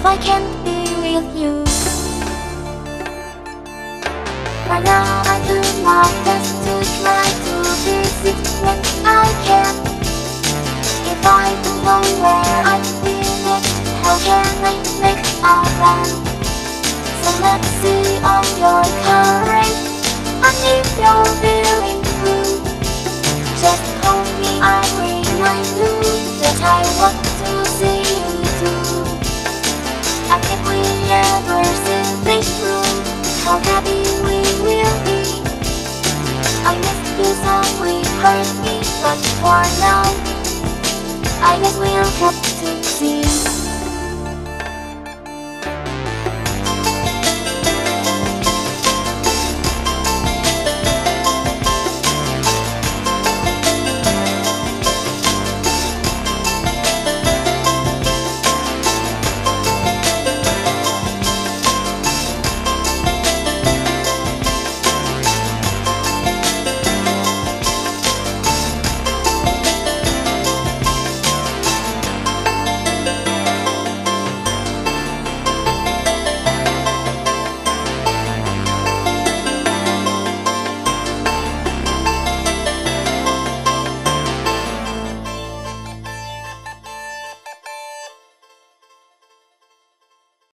I can't be with you. Right now I do my best to try to visit when I can. If I don't know where I'm feeling, how can I make a plan? So let's see on your courage, I need your feeling through. Just hold me, I remind you that I want to see you too. And if we ever see this through, how happy we will be. I miss you so we hurt me, but for now I guess we'll have to see.